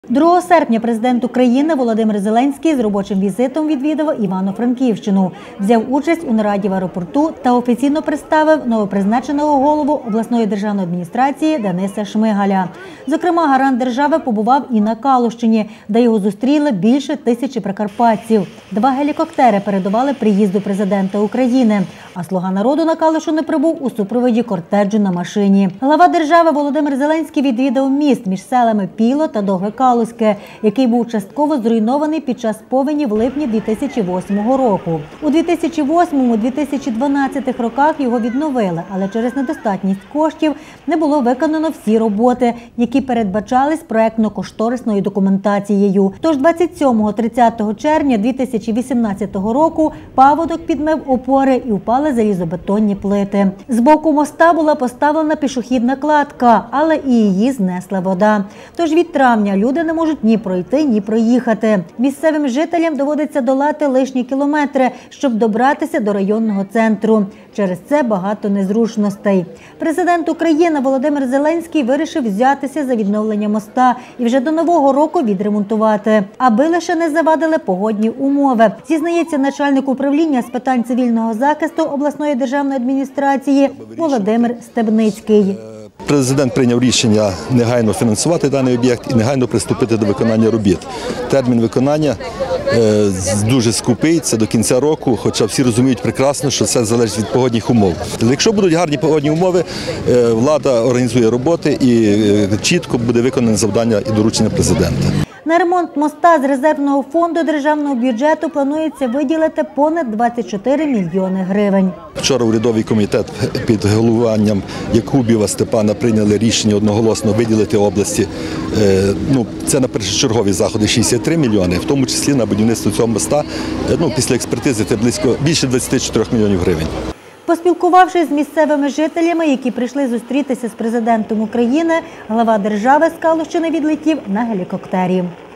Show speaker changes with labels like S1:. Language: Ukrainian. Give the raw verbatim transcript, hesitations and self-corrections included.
S1: другого серпня президент України Володимир Зеленський з робочим візитом відвідав Івано-Франківщину, взяв участь у нараді в аеропорту та офіційно представив новопризначеного голову обласної державної адміністрації Дениса Шмигаля. Зокрема, гарант держави побував і на Калущині, де його зустріли більше тисячі прикарпатців. Два гелікоптери передували приїзду президента України, а «Слуга народу» на Калущину прибув у супроводі кортеджу на машині. Глава держави Володимир Зеленський відвідав міст між селами Піло та Довге Калузьке, який був частково зруйнований під час повені в липні дві тисячі восьмого року. У дві тисячі восьмому - дві тисячі дванадцятому роках його відновили, але через недостатність коштів не було виконано всі роботи, які передбачались проектно-кошторисною документацією. Тож двадцять сьомого - тридцятого червня дві тисячі вісімнадцятого року паводок підмив опори і впали залізобетонні плити. З боку моста була поставлена пішохідна кладка, але і її знесла вода. Тож від травня люди не можуть ні пройти, ні проїхати. Місцевим жителям доводиться долати лишні кілометри, щоб добратися до районного центру. Через це багато незручностей. Президент України Володимир Зеленський вирішив взятися за відновлення моста і вже до нового року відремонтувати, аби лише не завадили погодні умови, зізнається начальник управління з питань цивільного захисту обласної державної адміністрації Володимир Стебницький.
S2: Президент прийняв рішення негайно фінансувати даний об'єкт і негайно приступити до виконання робіт. Термін виконання е, дуже скупий, це до кінця року, хоча всі розуміють прекрасно, що це залежить від погодних умов. Якщо будуть гарні погодні умови, е, влада організує роботи і е, чітко буде виконане завдання і доручення президента.
S1: На ремонт моста з резервного фонду державного бюджету планується виділити понад двадцять чотири мільйони гривень.
S2: Вчора урядовий комітет під головуванням Якубєва Степана прийняли рішення одноголосно виділити області. Ну, це на першочергові заходи шістдесят три мільйони, в тому числі на будівництво цього моста. Ну, після експертизи це близько більше двадцять чотири мільйонів гривень.
S1: Поспілкувавшись з місцевими жителями, які прийшли зустрітися з президентом України, глава держави з Калущини відлетів на гелікоптері.